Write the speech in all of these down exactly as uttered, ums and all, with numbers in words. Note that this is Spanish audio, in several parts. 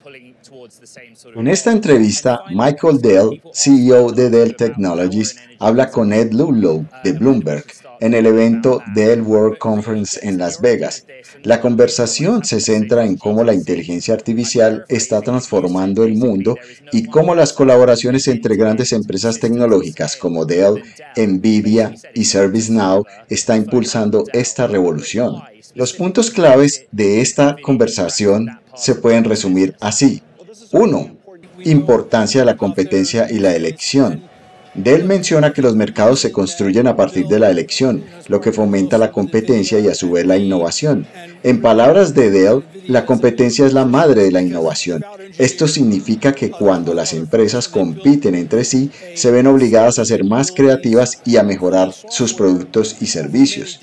En esta entrevista, Michael Dell, C E O de Dell Technologies, habla con Ed Ludlow de Bloomberg en el evento Dell World Conference en Las Vegas. La conversación se centra en cómo la inteligencia artificial está transformando el mundo y cómo las colaboraciones entre grandes empresas tecnológicas como Dell, Nvidia y ServiceNow está impulsando esta revolución. Los puntos claves de esta conversación se pueden resumir así. uno. Importancia de la competencia y la elección. Dell menciona que los mercados se construyen a partir de la elección, lo que fomenta la competencia y a su vez la innovación. En palabras de Dell, la competencia es la madre de la innovación. Esto significa que cuando las empresas compiten entre sí, se ven obligadas a ser más creativas y a mejorar sus productos y servicios.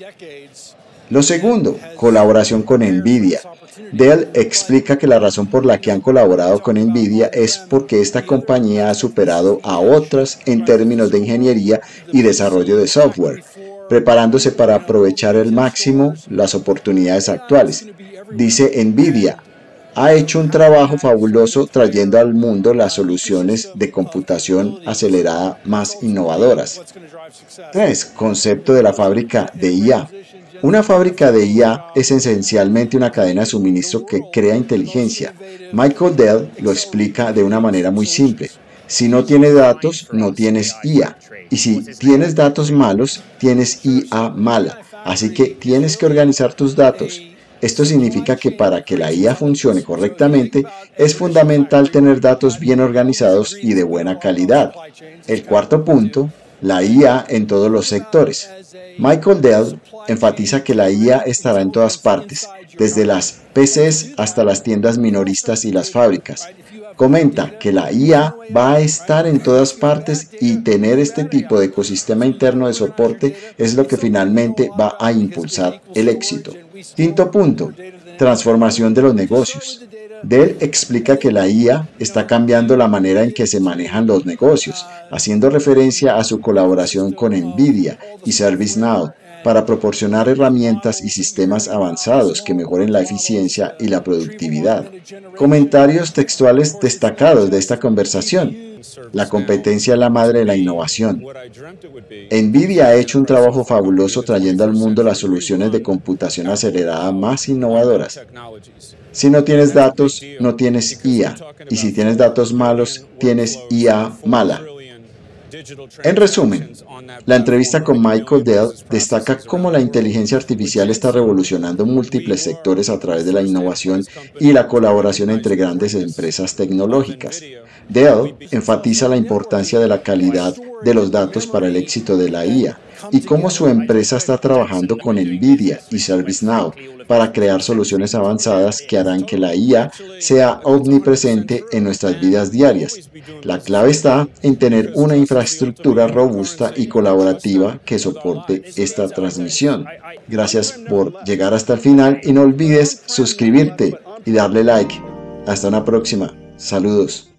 Lo segundo, colaboración con Nvidia. Dell explica que la razón por la que han colaborado con Nvidia es porque esta compañía ha superado a otras en términos de ingeniería y desarrollo de software, preparándose para aprovechar al máximo las oportunidades actuales. Dice Nvidia, ha hecho un trabajo fabuloso trayendo al mundo las soluciones de computación acelerada más innovadoras. tres. Concepto de la fábrica de I A. Una fábrica de I A es esencialmente una cadena de suministro que crea inteligencia. Michael Dell lo explica de una manera muy simple. Si no tienes datos, no tienes I A. Y si tienes datos malos, tienes I A mala. Así que tienes que organizar tus datos. Esto significa que para que la I A funcione correctamente, es fundamental tener datos bien organizados y de buena calidad. El cuarto punto, la I A en todos los sectores. Michael Dell enfatiza que la I A estará en todas partes, desde las P Cs hasta las tiendas minoristas y las fábricas. Comenta que la I A va a estar en todas partes y tener este tipo de ecosistema interno de soporte es lo que finalmente va a impulsar el éxito. Quinto punto, transformación de los negocios. Dell explica que la I A está cambiando la manera en que se manejan los negocios, haciendo referencia a su colaboración con Nvidia y ServiceNow para proporcionar herramientas y sistemas avanzados que mejoren la eficiencia y la productividad. Comentarios textuales destacados de esta conversación. La competencia es la madre de la innovación. Nvidia ha hecho un trabajo fabuloso trayendo al mundo las soluciones de computación acelerada más innovadoras. Si no tienes datos, no tienes I A. Y si tienes datos malos, tienes I A mala. En resumen, la entrevista con Michael Dell destaca cómo la inteligencia artificial está revolucionando múltiples sectores a través de la innovación y la colaboración entre grandes empresas tecnológicas. Dell enfatiza la importancia de la calidad de los datos para el éxito de la I A y cómo su empresa está trabajando con Nvidia y ServiceNow para crear soluciones avanzadas que harán que la I A sea omnipresente en nuestras vidas diarias. La clave está en tener una infraestructura robusta y colaborativa que soporte esta transmisión. Gracias por llegar hasta el final y no olvides suscribirte y darle like. Hasta una próxima. Saludos.